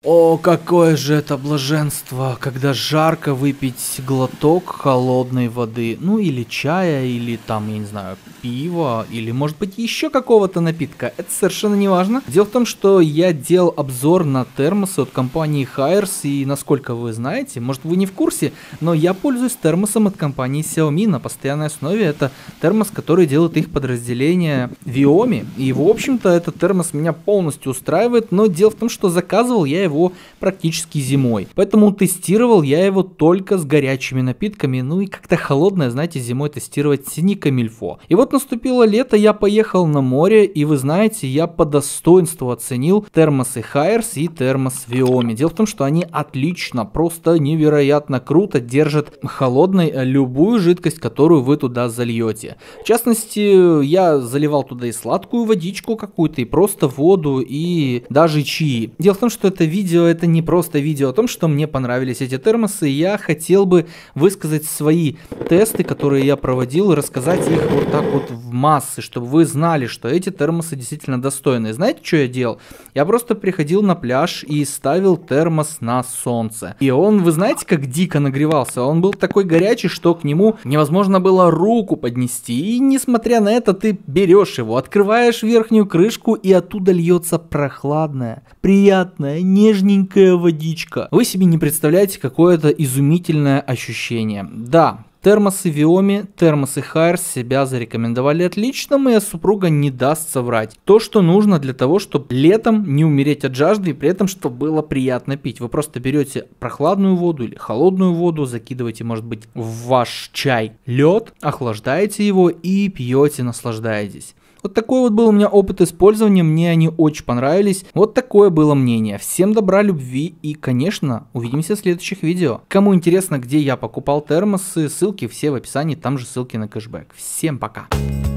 О, какое же это блаженство, когда жарко выпить глоток холодной воды, ну или чая, или там, я не знаю, пива, или может быть еще какого-то напитка, это совершенно не важно. Дело в том, что я делал обзор на термосы от компании Haiers, и насколько вы знаете, может вы не в курсе, но я пользуюсь термосом от компании Xiaomi на постоянной основе. Это термос, который делает их подразделение Viomi, и в общем-то этот термос меня полностью устраивает, но дело в том, что заказывал я его практически зимой. Поэтому тестировал я его только с горячими напитками, ну и как-то холодное, знаете, зимой тестировать не камильфо. И вот наступило лето, я поехал на море, и вы знаете, я по достоинству оценил термосы Haiers и термос Viomi. Дело в том, что они отлично, просто невероятно круто держат холодной любую жидкость, которую вы туда зальете. В частности, я заливал туда и сладкую водичку какую-то, и просто воду, и даже чаи. Дело в том, что это видео, это не просто видео о том, что мне понравились эти термосы. Я хотел бы высказать свои тесты, которые я проводил, и рассказать их вот так вот в массы, чтобы вы знали, что эти термосы действительно достойные. Знаете, что я делал? Я просто приходил на пляж и ставил термос на солнце. И он, вы знаете, как дико нагревался? Он был такой горячий, что к нему невозможно было руку поднести. И несмотря на это, ты берешь его, открываешь верхнюю крышку, и оттуда льется прохладная, приятная, нежненькая водичка. Вы себе не представляете, какое это изумительное ощущение. Да, термосы Viomi, термосы Haiers себя зарекомендовали отлично, моя супруга не даст соврать. То, что нужно для того, чтобы летом не умереть от жажды, и при этом, чтобы было приятно пить. Вы просто берете прохладную воду или холодную воду, закидываете, может быть, в ваш чай лед, охлаждаете его и пьете, наслаждаетесь. Вот такой вот был у меня опыт использования, мне они очень понравились. Вот такое было мнение. Всем добра, любви и, конечно, увидимся в следующих видео. Кому интересно, где я покупал термосы, ссылки все в описании, там же ссылки на кэшбэк. Всем пока!